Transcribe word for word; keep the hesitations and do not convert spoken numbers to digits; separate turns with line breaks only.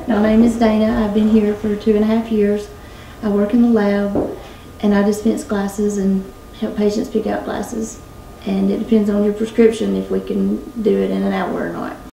My name is Dana. I've been here for two and a half years. I work in the lab, and I dispense glasses and help patients pick out glasses. And it depends on your prescription if we can do it in an hour or not.